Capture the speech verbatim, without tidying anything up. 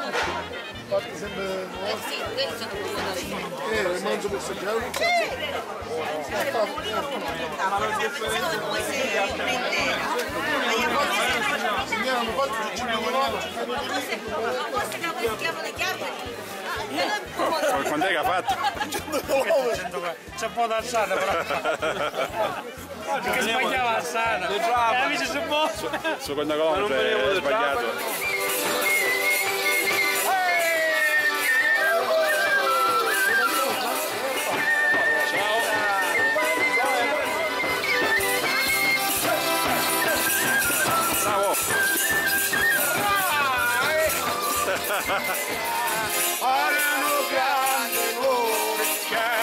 Fatti sempre nuovo. Eh sì, quelli sono buoni. Eh, le mangio per assaggiare? Sì! Secondo voi se prendera? Andiamo, fatti ci chiamano. Ma forse che chiamano le chiappe? Quando è che ha fatto? C'è un po' d'alzata però. Che sbagliava alzata. E amici su po'. Secondo colonna è sbagliato. Bravo!